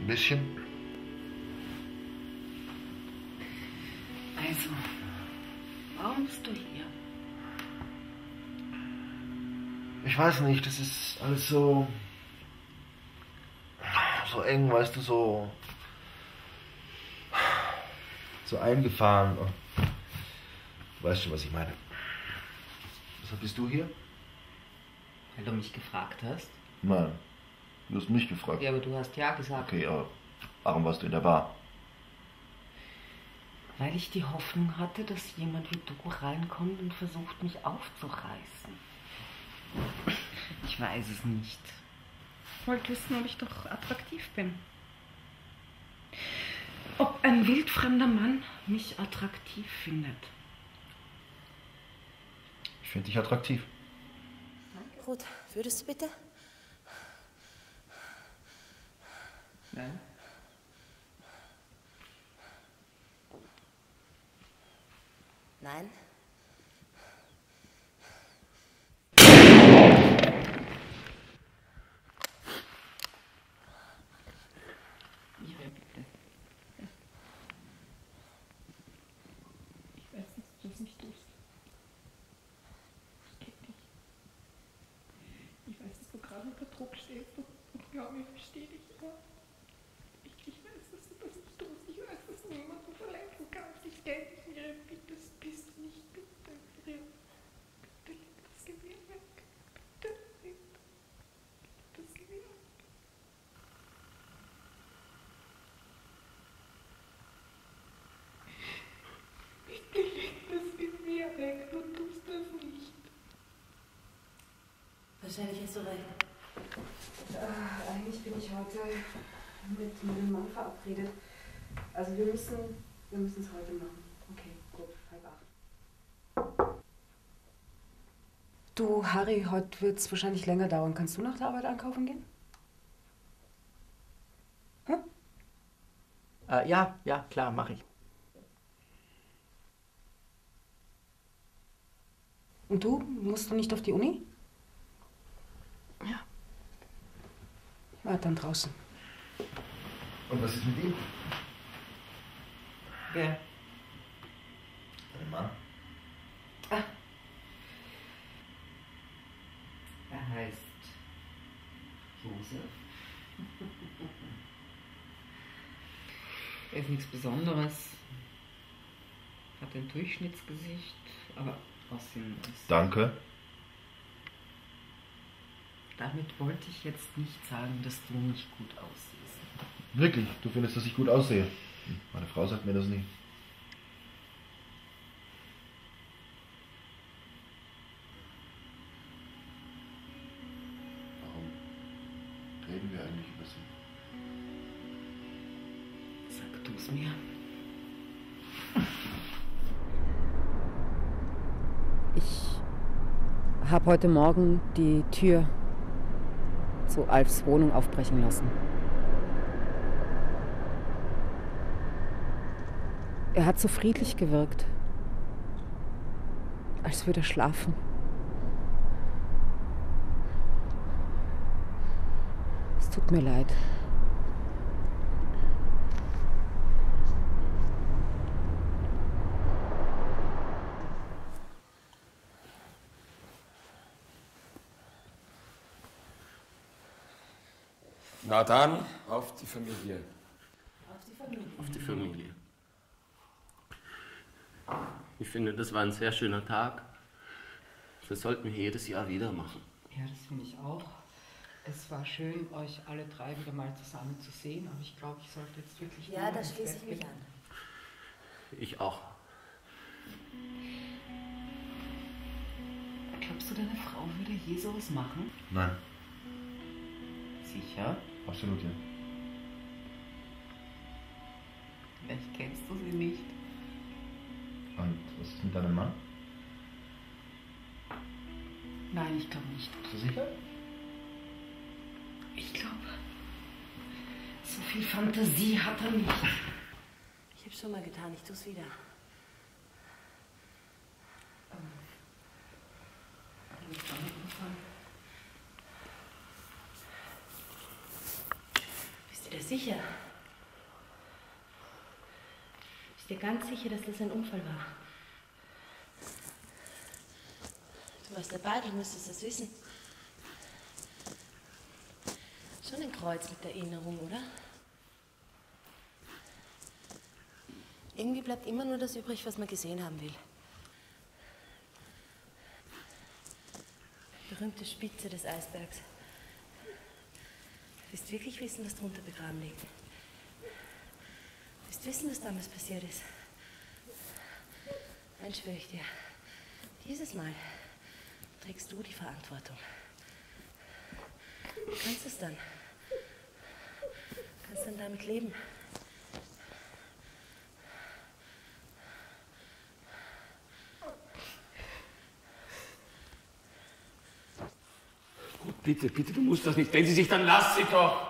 bisschen. Also, warum bist du hier? Ich weiß nicht, das ist alles so eng, weißt du, so eingefahren. Du weißt schon, was ich meine. Weshalb bist du hier? Weil du mich gefragt hast. Nein, du hast mich gefragt. Ja, aber du hast ja gesagt. Okay, aber warum warst du in der Bar? Weil ich die Hoffnung hatte, dass jemand wie du reinkommt und versucht, mich aufzureißen. Ich weiß es nicht. Ich wollte wissen, ob ich doch attraktiv bin. Ob ein wildfremder Mann mich attraktiv findet. Ich finde dich attraktiv. Ruth, würdest du bitte? Nein. Nein? Ihre bitte. Ich weiß, dass du das nicht tust. Ich kenne dich. Ich weiß, dass du gerade unter Druck stehst und glaub mir, ich verstehe dich. Aber ich weiß, dass du das nicht tust. Ich weiß, dass du niemanden verletzen kannst. Ich kenne dich, Miriam. Bitte, das bist du nicht. Bitte, Miriam. Bitte leg das Gewehr weg. Bitte leg das Gewehr weg. Bitte leg das Gewehr weg. Du tust das nicht. Wahrscheinlich hast du recht. Eigentlich bin ich heute mit meinem Mann verabredet. Also wir müssen es heute machen. Okay, gut, 7:30. Du, Harry, heute wird es wahrscheinlich länger dauern. Kannst du nach der Arbeit einkaufen gehen? Hm? Ja, klar, mache ich. Und du? Musst du nicht auf die Uni? Ja. Ja, dann draußen. Und was ist mit ihm? Wer? Dein Mann? Ah. Er heißt Josef. Er ist nichts Besonderes. Hat ein Durchschnittsgesicht, aber aussehen ist. Danke. Damit wollte ich jetzt nicht sagen, dass du nicht gut aussiehst. Wirklich? Du findest, dass ich gut aussehe? Meine Frau sagt mir das nie. Warum reden wir eigentlich über sie? Sag du es mir. Ich habe heute Morgen die Tür zu Alfs Wohnung aufbrechen lassen. Er hat so friedlich gewirkt, als würde er schlafen. Es tut mir leid. Na dann, auf die Familie. Auf die Familie. Auf die Familie. Ich finde, das war ein sehr schöner Tag. Das sollten wir jedes Jahr wieder machen. Ja, das finde ich auch. Es war schön, euch alle drei wieder mal zusammen zu sehen, aber ich glaube, ich sollte jetzt wirklich... Ja, da schließe ich mich an. Ich auch. Glaubst du, deine Frau würde je sowas machen? Nein, Sicher? absolut ja. Vielleicht kennst du sie nicht. Und was ist mit deinem Mann? Nein, ich glaube nicht. Bist du sicher? Ich glaube, so viel Fantasie hat er nicht. Ich hab's schon mal getan, ich tu's wieder. Wisst du dir sicher? Bist du dir ganz sicher, dass das ein Unfall war? Du warst dabei, du müsstest das wissen. Schon ein Kreuz mit Erinnerung, oder? Irgendwie bleibt immer nur das übrig, was man gesehen haben will. Die berühmte Spitze des Eisbergs. Du willst wirklich wissen, was drunter begraben liegt. Du willst wissen, was damals passiert ist. Eins schwöre ich dir. Dieses Mal trägst du die Verantwortung. Du kannst es dann. Du kannst dann damit leben. Gut, bitte, bitte, du musst das nicht. Wenn sie sich, dann lass sie doch.